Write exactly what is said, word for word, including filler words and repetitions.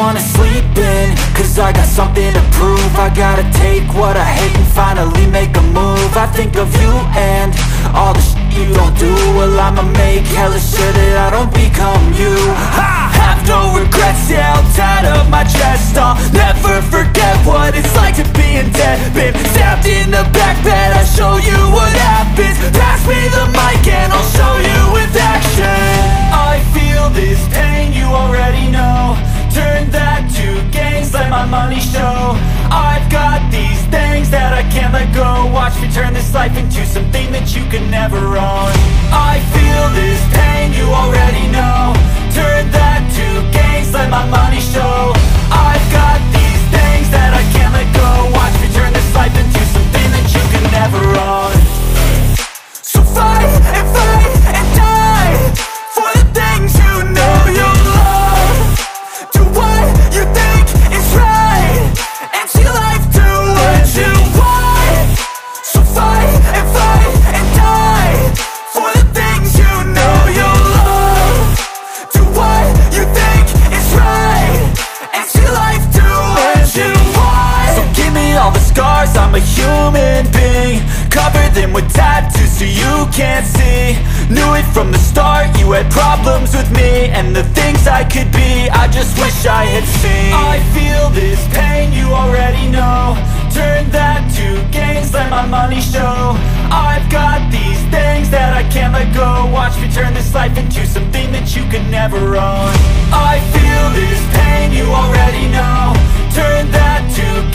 wanna sleep in, cause I got something to prove. I gotta take what I hate and finally make a move. I think of you and all the shit you don't do. Well, I'ma make hella sure that I don't become you. I have no regrets, yeah, I'll tie up my chest. I'll never forget what it's like to be in debt. Been stabbed in the back bed, I'll show you what happens. Pass me the mic and I'll show you with action. I feel this pain, you already know. Turn that to gains, let my money show. I've got these things that I can't let go. Watch me turn this life into something that you can never own. I feel this pain, you already know. Turn that to gains, let my money show. I've got these things that I can't let go. Watch me turn this life into something that you can never own. So fight and fight and die for the things you know you love. Do what you think is right and see life do what you want. So fight and fight and die for the things you know you love. Do what you think is right and see life do what you want. So give me all the scars, I'm a human being. Cover them with tattoos so you can't see. Knew it from the start, you had problems with me and the things I could be, I just wish I had seen. I feel this pain, you already know. Turn that to gains, let my money show. I've got these things that I can't let go. Watch me turn this life into something that you could never own. I feel this pain, you already know. Turn that to